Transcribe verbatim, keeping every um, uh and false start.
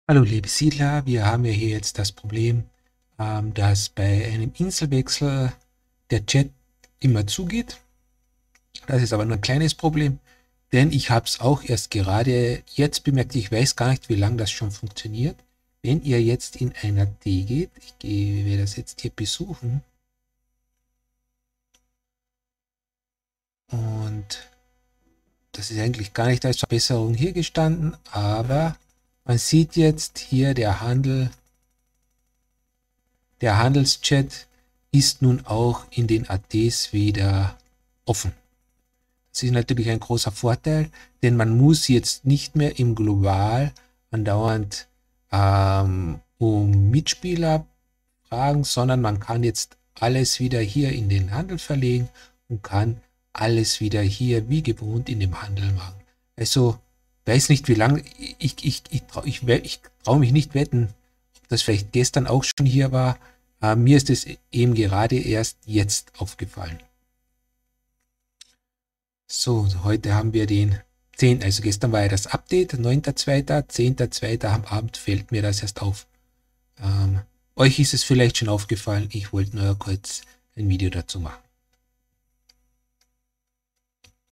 Hallo liebe Siedler, wir haben ja hier jetzt das Problem, ähm, dass bei einem Inselwechsel der Chat immer zugeht. Das ist aber nur ein kleines Problem, denn ich habe es auch erst gerade jetzt bemerkt. Ich weiß gar nicht, wie lange das schon funktioniert. Wenn ihr jetzt in ein A T geht, ich gehe, werde das jetzt hier besuchen und das ist eigentlich gar nicht als Verbesserung hier gestanden, aber man sieht jetzt hier der Handel. Der Handelschat ist nun auch in den A Ts wieder offen. Das ist natürlich ein großer Vorteil, denn man muss jetzt nicht mehr im Global andauernd ähm, um Mitspieler fragen, sondern man kann jetzt alles wieder hier in den Handel verlegen und kann alles wieder hier wie gewohnt in dem Handel machen. Also weiß nicht, wie lange, ich, ich, ich, traue ich, ich trau mich nicht wetten, ob das vielleicht gestern auch schon hier war. Äh, mir ist es eben gerade erst jetzt aufgefallen. So, heute haben wir den zehnten Also gestern war ja das Update, neunter zweiter zehnter zweiter am Abend fällt mir das erst auf. Ähm, euch ist es vielleicht schon aufgefallen, ich wollte nur kurz ein Video dazu machen.